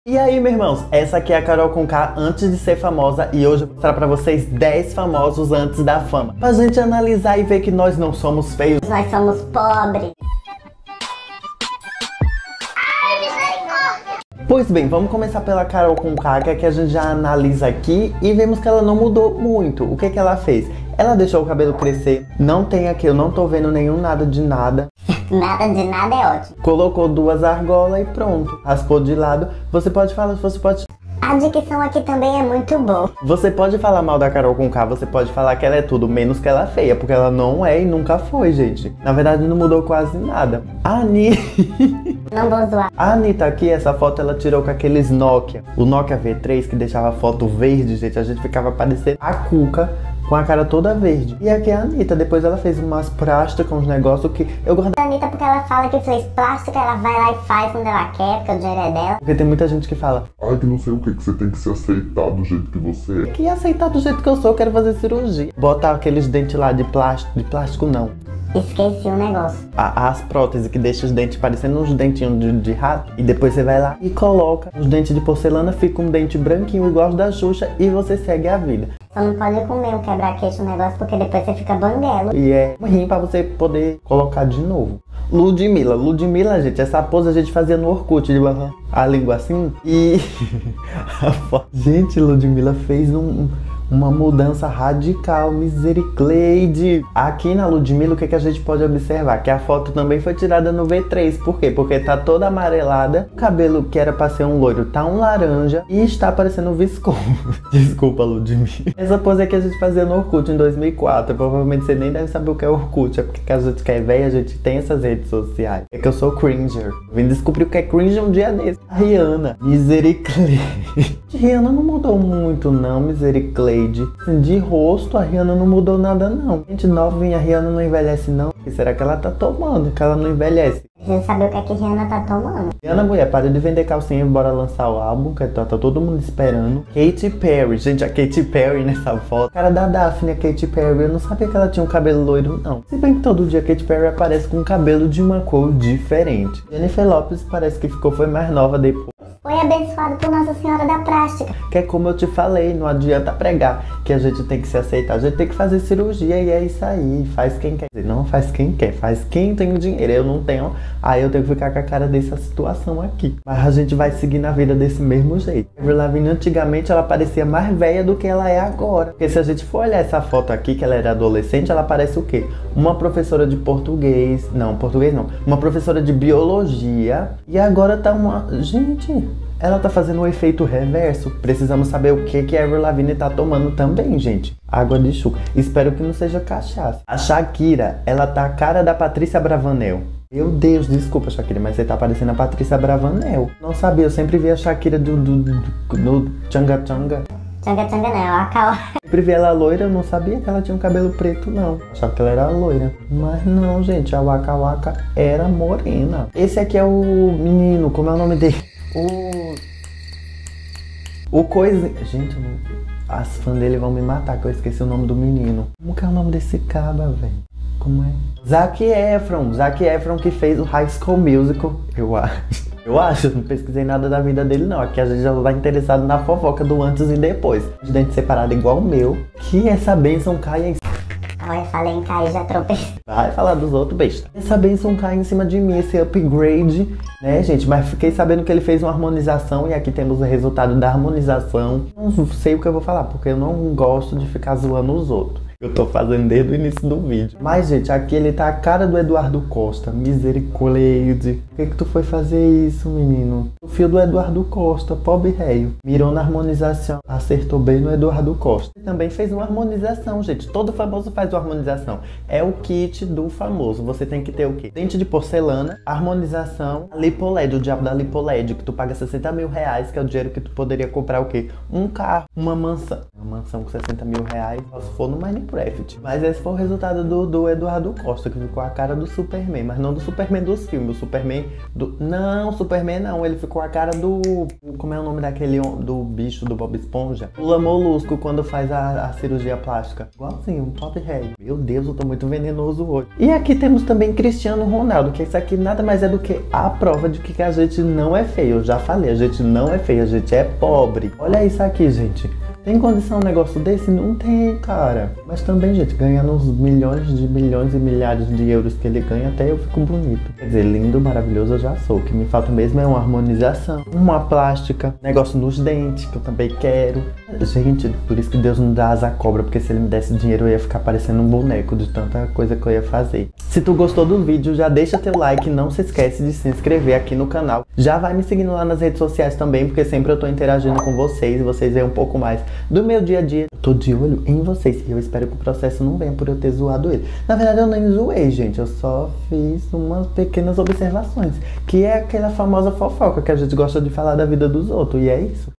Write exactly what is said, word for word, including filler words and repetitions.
E aí, meus irmãos, essa aqui é a Carol Conká antes de ser famosa e hoje eu vou mostrar pra vocês dez famosos antes da fama. Pra gente analisar e ver que nós não somos feios. Nós somos pobres. Pois bem, vamos começar pela Carol Conká, que é que a gente já analisa aqui e vemos que ela não mudou muito. O que que ela fez? Ela deixou o cabelo crescer, não tem aqui, eu não tô vendo nenhum nada de nada. Nada de nada é ótimo. Colocou duas argolas e pronto, raspou de lado. Você pode falar, você pode... A dicção aqui também é muito boa. Você pode falar mal da Carol Conká, você pode falar que ela é tudo menos que ela é feia, porque ela não é e nunca foi, gente. Na verdade não mudou quase nada. A Anitta... Não vou zoar. A Anitta aqui, essa foto ela tirou com aqueles Nokia. O Nokia V três que deixava a foto verde, gente. A gente ficava parecendo a Cuca com a cara toda verde. E aqui é a Anitta, depois ela fez umas plásticas, uns negócios que eu gosto. A Anitta porque ela fala que fez plástica, ela vai lá e faz quando ela quer, porque o dinheiro é dela. Porque tem muita gente que fala: ai, que não sei o que, que você tem que se aceitar do jeito que você é. que aceitar do jeito que eu sou, eu quero fazer cirurgia. Botar aqueles dentes lá de plástico, de plástico não. Esqueci um negócio. A, as próteses que deixam os dentes parecendo uns dentinhos de, de rato. E depois você vai lá e coloca os dentes de porcelana, fica um dente branquinho igual os da Xuxa e você segue a vida. Só não pode comer o quebra-queixo, o negócio, porque depois você fica banguelo. E é ruim pra você poder colocar de novo. Ludmilla. Ludmilla, gente, essa pose a gente fazia no Orkut, de a língua assim. E... gente, Ludmilla fez um... uma mudança radical, misericórdia. Aqui na Ludmilla, o que, que a gente pode observar? Que a foto também foi tirada no V três. Por quê? Porque tá toda amarelada. O cabelo que era pra ser um loiro tá um laranja. E está parecendo um visconde. Desculpa, Ludmilla. Essa pose aqui a gente fazia no Orkut em dois mil e quatro. Provavelmente você nem deve saber o que é Orkut. É porque a gente que é velha, a gente tem essas redes sociais. É que eu sou cringer. Vim descobrir o que é cringe um dia desse. A Rihanna. Misericórdia. Rihanna não mudou muito não, misericórdia. De rosto, a Rihanna não mudou nada não. Gente novinha, a Rihanna não envelhece não. O que será que ela tá tomando? Que ela não envelhece? Precisa saber o que é que a Rihanna tá tomando. Rihanna, mulher, para de vender calcinha e bora lançar o álbum, que tá, tá todo mundo esperando. Katy Perry, gente, a Katy Perry nessa foto. Cara da Daphne, a Katy Perry, eu não sabia que ela tinha um cabelo loiro não. Se bem que todo dia a Katy Perry aparece com um cabelo de uma cor diferente. Jennifer Lopez parece que ficou, foi mais nova depois. Foi abençoado por Nossa Senhora da Plástica. Que é como eu te falei, não adianta pregar que a gente tem que se aceitar, a gente tem que fazer cirurgia e é isso aí, faz quem quer. Não faz quem quer, faz quem tem o dinheiro, eu não tenho, aí eu tenho que ficar com a cara dessa situação aqui. Mas a gente vai seguir na vida desse mesmo jeito. Avril Lavigne antigamente ela parecia mais velha do que ela é agora. Porque se a gente for olhar essa foto aqui, que ela era adolescente, ela parece o quê? Uma professora de português, não, português não, uma professora de biologia e agora tá uma... Gente... Ela tá fazendo um efeito reverso. Precisamos saber o que que a Avril Lavigne tá tomando também, gente. Água de chuca. Espero que não seja cachaça. A Shakira, ela tá a cara da Patrícia Bravanel. Meu Deus, desculpa, Shakira, mas você tá parecendo a Patrícia Bravanel. Não sabia, eu sempre vi a Shakira do, do, do, do Changa Changa. Changa Changa não, a Cal. Sempre vi ela loira, eu não sabia que ela tinha um cabelo preto, não. Achava que ela era loira. Mas não, gente, a Waka Waka era morena. Esse aqui é o menino, como é o nome dele? O... O coisa... Gente, não... as fãs dele vão me matar, que eu esqueci o nome do menino. Como que é o nome desse caba, velho? Como é? Zac Efron. Zac Efron que fez o High School Musical, eu acho. Eu acho, eu não pesquisei nada da vida dele não. Aqui a gente já tá interessado na fofoca do antes e depois. De dente separado igual o meu. Que essa bênção caia em... Olha, falei em cair, já tropecei. Vai falar dos outros, besta. Essa bênção cai em cima de mim, esse upgrade, né, gente? Mas fiquei sabendo que ele fez uma harmonização e aqui temos o resultado da harmonização. Não sei o que eu vou falar, porque eu não gosto de ficar zoando os outros. Eu tô fazendo desde o início do vídeo. Mas, gente, aqui ele tá a cara do Eduardo Costa. Misericórdia. Por que que tu foi fazer isso, menino? O fio do Eduardo Costa, pobre réio. Mirou na harmonização. Acertou bem no Eduardo Costa. Ele também fez uma harmonização, gente. Todo famoso faz uma harmonização. É o kit do famoso. Você tem que ter o quê? Dente de porcelana, harmonização, lipoled, o diabo da lipoled, que tu paga sessenta mil reais, que é o dinheiro que tu poderia comprar o quê? Um carro, uma mansão. Uma mansão com sessenta mil reais, só se for no Minecraft. Mas esse foi o resultado do, do Eduardo Costa, que ficou a cara do Superman. Mas não do Superman dos filmes, o Superman do... Não, Superman não, ele ficou a cara do... Como é o nome daquele... Do bicho do Bob Esponja? Lula Molusco, quando faz a, a cirurgia plástica. Igualzinho, um top head. Meu Deus, eu tô muito venenoso hoje. E aqui temos também Cristiano Ronaldo, que isso aqui nada mais é do que a prova de que a gente não é feio. Eu já falei, a gente não é feio, a gente é pobre. Olha isso aqui, gente. Tem condição um negócio desse? Não tem, cara. Mas também, gente, ganhando uns milhões de milhões e milhares de euros que ele ganha, até eu fico bonito. Quer dizer, lindo, maravilhoso eu já sou. O que me falta mesmo é uma harmonização, uma plástica, negócio nos dentes, que eu também quero. Gente, por isso que Deus não dá asa à cobra, porque se ele me desse dinheiro eu ia ficar parecendo um boneco de tanta coisa que eu ia fazer. Se tu gostou do vídeo, já deixa teu like, não se esquece de se inscrever aqui no canal. Já vai me seguindo lá nas redes sociais também, porque sempre eu tô interagindo com vocês e vocês veem um pouco mais do meu dia a dia. Eu tô de olho em vocês e eu espero que o processo não venha por eu ter zoado ele. Na verdade eu nem zoei, gente, eu só fiz umas pequenas observações, que é aquela famosa fofoca que a gente gosta de falar da vida dos outros, e é isso.